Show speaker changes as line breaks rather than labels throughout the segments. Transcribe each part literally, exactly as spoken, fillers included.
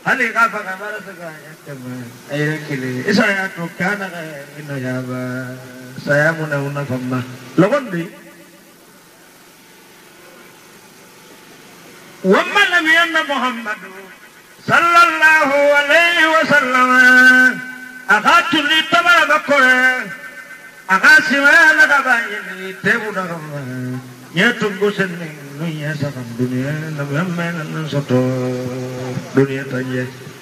hali kafa kamara saka yakama ayre kile isa ya to kana ka ino yaba saya muna una famma logondi wamma nabiyana muhammad sallallahu alaihi wasallam akatu ni tabara bakore akasimana kabayini tebuda kama yetu gusenni dunia sakam dunia nabiyana nan soto dunia tanya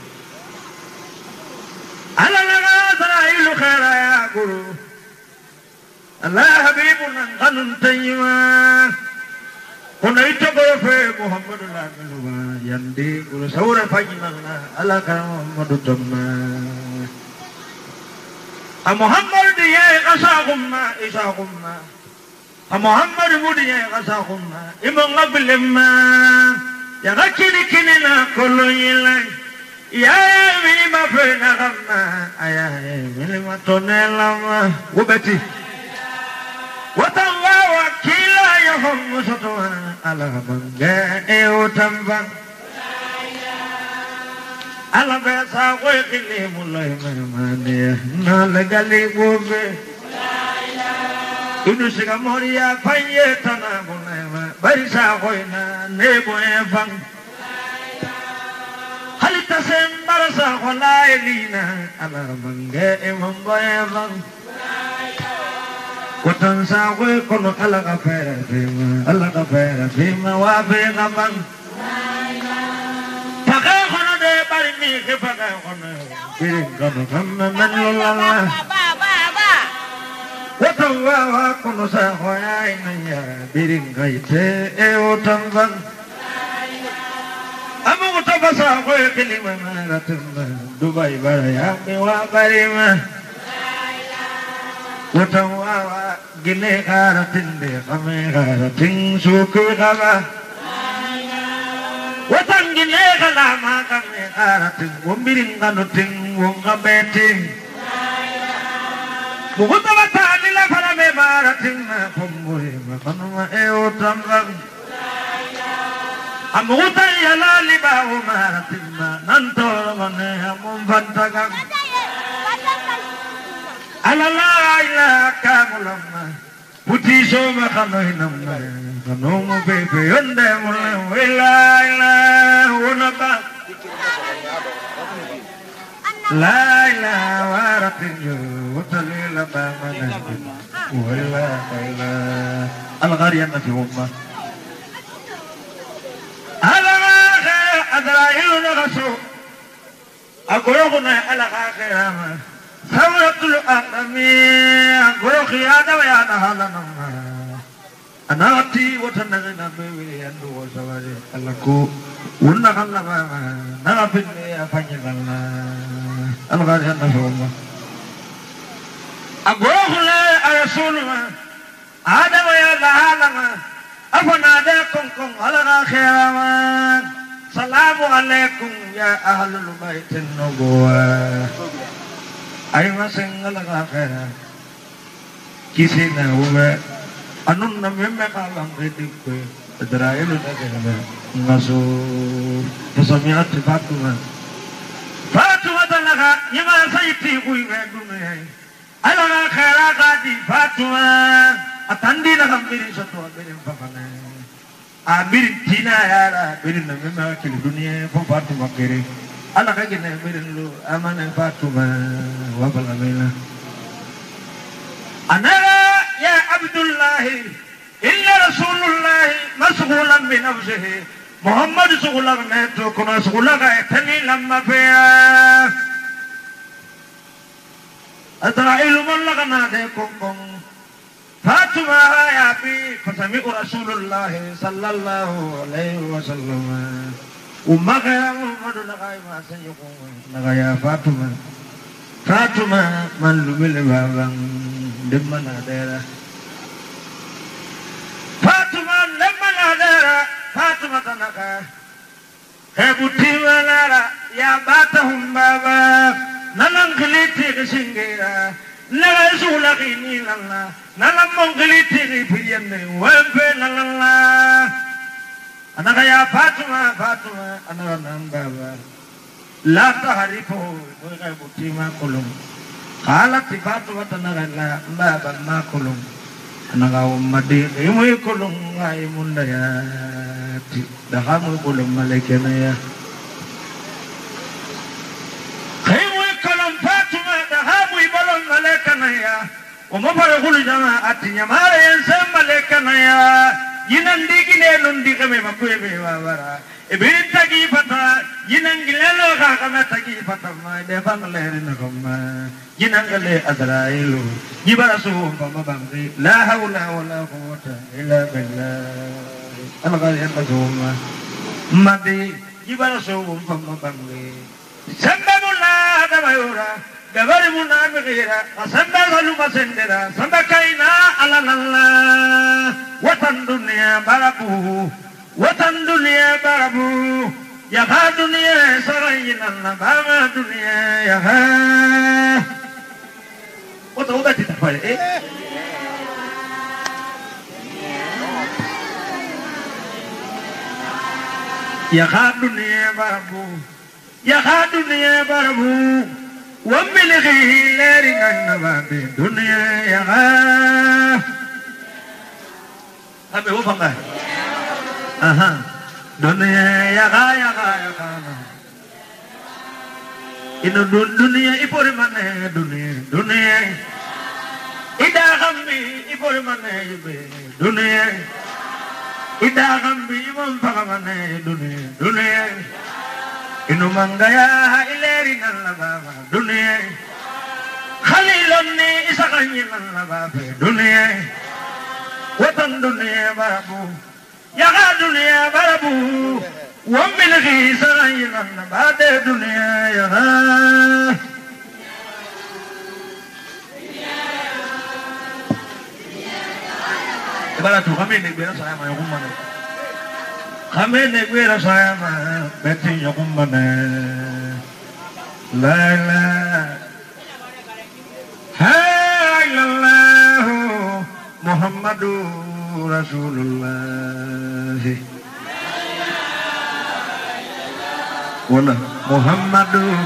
ala laga sarailu khaira ya guru Allah habibuna kanun tayyiba kuna ito ko fe muhammadullah nuwa yandi guru saura fajinna ala ka muhammadu tamma a muhammad diye qasaqumma isaqumma a muhammad mudiye qasaqumma imam qablima ya gakini kinina kullu yilai ya mi ma fe na gamma aya mi ma tonelama wubati watawa wakila yahum musatwa ala banga e utambang ala besa ko kili mulai mane na lagali bobe inu siga moria paye tana bunema barisa ko na nebo evang halita sembarasa ko lailina ala banga e mambo evang Kutan sawe kono ala kafera fima ala kafera fima wa be ngabang pakai kono de bari mi ke pakai kono biring kono kamma man lalla ba ba ba kutan wa wa kono sa hoya inaya biring kaite e otambang amu kutabasa ko kelima maratumba Dubai baraya mi wa barima Watawa gine karatin de kame karatin suku kaba Watang gine kalama kame karatin wambiring kanuting wonga beting Bukuta batali la para me maratin na kumburi makanuma eo tambang Amuta yala libahu maratin na nantoro mane amumfantagang ala la ilaha kamulama puti soma kanoy namma kanomu bebe yonde mulle wila ilaha unaba la ilaha waratinyo utalila bamana wila ilaha al-ghariyan na fi umma ala gha adra'ilu nagasu aguroguna ala gha Sauratul akami guru khiyada wa yana halana anati watanaga nabi andu wasawari alaku unna kalla ma na pinne afanya kalla algari anna soma aguru khula rasulullah ada wa yana halana afana da kong kong alaga khiyama salamu alaikum ya ahlul baitin nubuwah Ay masengala kafera kisi na uwe anun na meme kalang redik ko Israel na kaya ngaso pasamiat Fatima Fatima talaga yama sayti ko iwe dunya ala ka khaira ka di Fatima atandi na kambiri sa to birin papana abirin tina yara birin na meme kili dunya po Fatima kere ala ka gina birin lu amana Fatima wa balamina ana ya abdullah illa rasulullah masghulan bi nafsihi muhammad sughulan ne to kuna sughulan ka etani lamma fiya adra'ilu mallakana de kongkong Fatima ya bi fasami rasulullah sallallahu alaihi wasallam umma kaya muhammad nakai masayukum nakaya Fatima Fatima malumile babang demana daerah Fatima demana daerah Fatima tanaka hebuti malara ya batahum baba nalang keliti kesingira naga sulakini lalla nalang mongkeliti kipirianne wempe lalla anaka ya Fatima Fatima anaka nambaba لا تعرفه وغيب تيما كلهم قالت فاطمة نغلا بابا ما كلهم نغاو مدي يمي كلهم غايمون دياتي دخامو كلهم ملكنا يا خيمي كلهم فاطمة دخامو يبلون ملكنا يا وما فرقوا جماعة نمار ينسى ملكنا يا ينندي نندي كمي مكوي بيوارا Ibin tagi pata, jinang gilelo kakana tagi pata ma defang lerin koma, jinang gale Azrailu, jibarasu pama bangri, la haula wala quwwata illa billah. Alqariyan mazuma, mati jibarasu pama bangri. Samba mulla damayura, dabari mulla migira, samba galu masendera, samba kaina alalalla, watan dunia barabu. Watan dunia barabu, ya ha dunia sarayinan bama dunia ya ha. Watan udah tidak boleh. Eh? Ya ha dunia barabu, ya ha dunia barabu, wamiliki leringan nababi dunia ya ha. Apa itu bangga? Aha, dunia ya kaya kaya kaya. Ino dunia ipori mana dunia dunia. Ida kami ipori mana dunia. Ida kami imam pakamana dunia dunia. Ino manggaya ileri nalaba dunia. Khalilonni isakanyi nalaba dunia. Watan dunia barabu. Ya dunia barabu, wamiliki sarayinan bade dunia ya. Ibarat tu kami negara saya mah yakum mana, kami negara saya mah beti yakum mana, la la, hai lallahu Muhammadur Rasulullah, wala Muhammadur.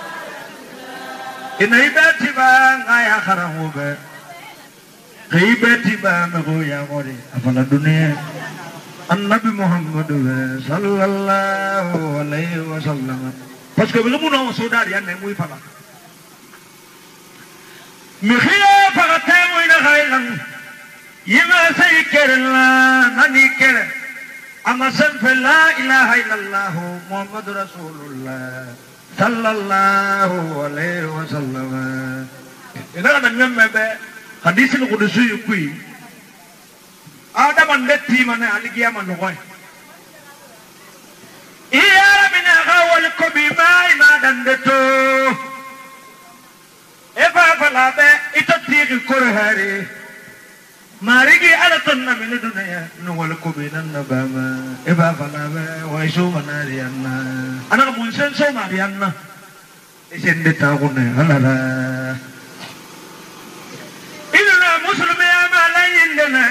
Inai beti bang ayah karamu be, kei beti bang aku yang ori. Apalah dunia, an Nabi Muhammadur Sallallahu Alaihi Wasallam. Pas kebelum mau saudari yang nemui pala. Mikhya pakatemu ina kailan. Yima sayyidillah nani kere amasan fe la ilaha illallah Muhammadur Rasulullah sallallahu alaihi wasallam. Ina kada ngemme be hadis nu kudusi yukui ada mandeti mana aligia manoy iya mina khawal kubima ina dandeto eva falabe itati kurhari Marigi ada tunna minu dunia nuwal kubinan nabama eba falabe wa isu manarianna anak munsen so marianna isen detakune halala inna muslimi amalayin dana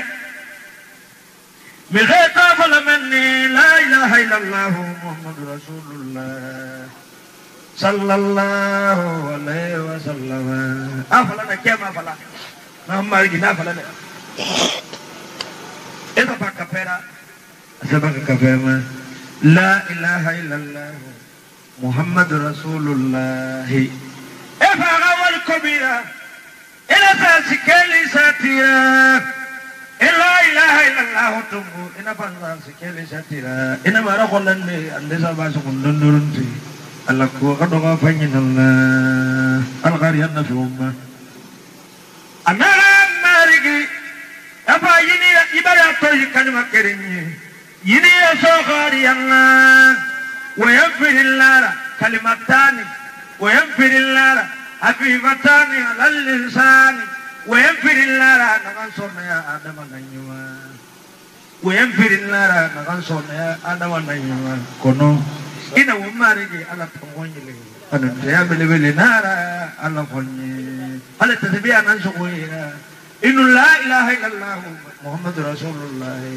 mighata falamanni la ilaha illallah Muhammadur Rasulullah sallallahu alaihi wasallam afalana kema afala namar gina afalana Esa pa kapera, esa pa kapera, la ilaha illallah, Muhammadur Rasulullah. Esa awal kabira, ela sa sikeli satira, la ilaha illallah tunggu, ina pa sa sikeli satira, ina mara kolan ni ande sa baso kundun durunti, Allah ko kadoga fangin Allah, al qariyan na fi umma. Anara marigi. Apa ini ibarat toy kalimat keringnya. Ini asokari yang wa yaghfirullah kalimatani wa yaghfirullah hafifatani alal insani wa yaghfirullah nakan sonaya ada mananywa wa yaghfirullah nakan sonaya ada mananywa kono ina umari di ala tongonyile anu saya bele-bele nara ala konye ala tasbihan an sukuira Inna la ilaha illallah Muhammadur Rasulullah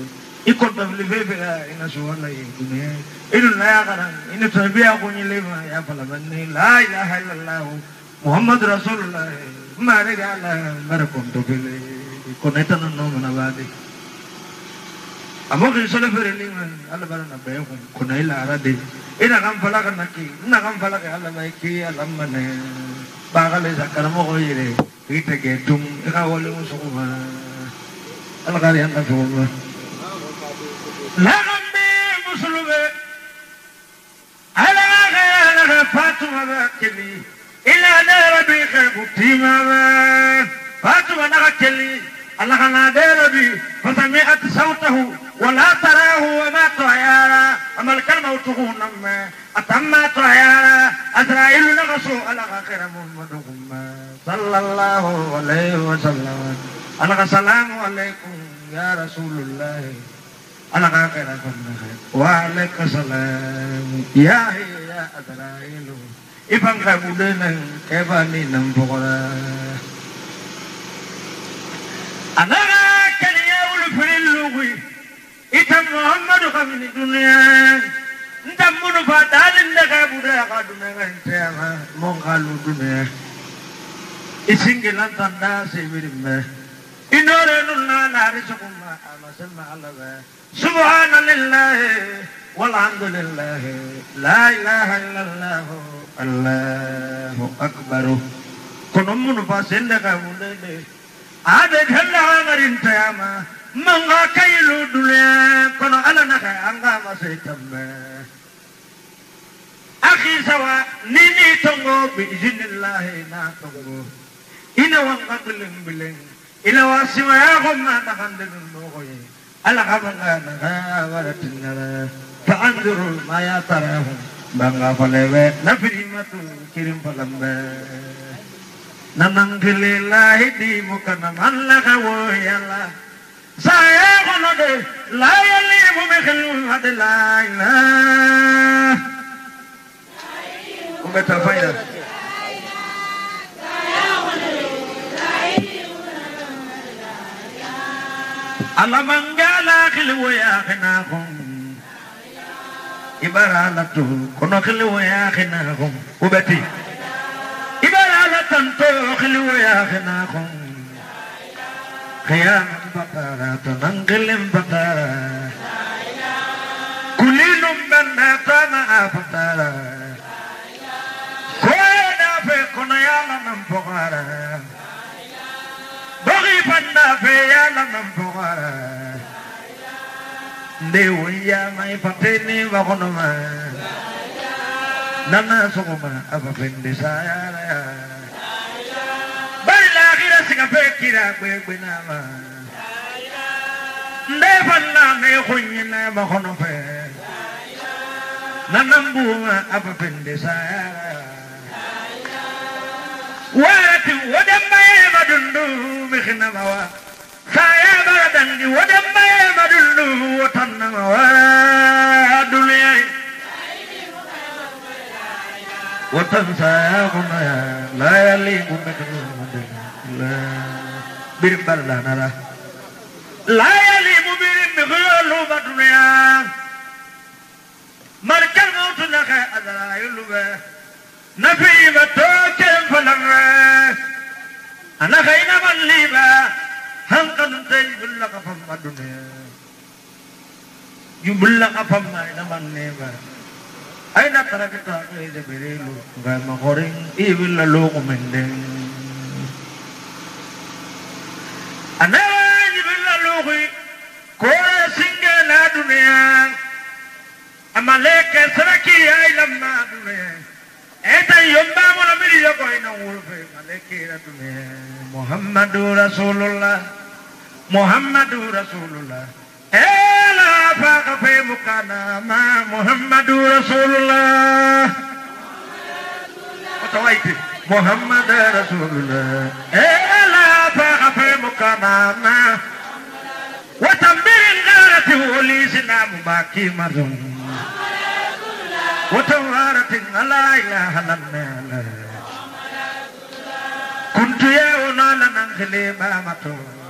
ikut beli bebe lah ina suara ini dunia ini lah kan ini terbiak aku nyelima ya falabani la ilaha illallah Muhammad Rasulullah mari gala marakom to beli konetan no manabadi amo ke sole fereli man alla barana be ko konaila arade ina kam fala kan naki ina kam fala ke alla mai ki alla mane bagale sakaramo ko yire ite ke tum ka wole musuma alla kali anda suma la gambe muslube ala ga fatuma bakli ila darabi khabutima fatuma nakeli Allah kana darabi fasami'at sawtahu ولا تراه وما تعيارا أما الكلمة وتغنم أتما تعيارا أسرائيل نغسو على آخر محمد صلى الله عليه وسلم أنا السلام عليكم يا رسول الله أنا آخر محمد وعليك السلام يا يا أسرائيل إبن خبودنا كيفاني نمبغرا أنا كان يقول في اللغي itam Muhammadu kami dunia ntam munu fadalin daga budaya kaduna ngantema mongalu dunia isinggilan tanda sibirimme inore nunna nari sukuma amasalma alawa subhanallah walhamdulillah la ilaha illallah allahu akbar kono munu fasen daga budaya ade dhalla ngarintema manga kailu dunia kono ala naka anga masih tambe akhi sawa nini tongo bi iznillah na tongo ina wanga biling biling ila wasima ya gomma takande nogoye ala kabanga na waratinna fa anzuru ma ya tarahu banga falewe nafrimatu kirim palambe nanangilillahi di mukana mallaka wo yalla saya kono de la yali mu mekhlu hade la ilah ubeta faya alamangala khilwa ya khinakum ibaralatu kono khilwa ya khinakum ubeti ibaralatan to khilwa ya khinakum khiyam batara tananggelim batara kulinum banda tana batara koda fe konayala nampogara bagi banda fe yala nampogara dewiya mai pateni wakonoma nana sokoma apa pende saya kira singa pekira kwe kwe nama ndefalla ne khunyina mahono fe nanambuma apa pende saya warati wadambaye madundu mikhna mawa saya baradandi wadambaye madundu watanna mawa dunia watan saya kuna la yali kumekunu la birbal la nara la yali mubirim bikhulu baduniya markal mautu naka adara yuluba nafi batoke falanga ana khayna man liba hanqan tayyibul qafam baduniya yubul qafam na man neba aina tarakita ide berilu ga makoring ibil lalu kumendeng ana ibil lalu ko singa na dunia amaleke saraki ay lamma dunia eta yomba mo miri yo ko ina ulfe maleke na dunia muhammadur rasulullah muhammadur rasulullah ela faqa fi mukana ma muhammadur rasulullah otawaiti muhammad rasulullah ela faqa fi mukana ma wa tambirin garati ulisna mubaki mazum wa tawaratin la ilaha illallah kuntu ya unala nankhile ba mato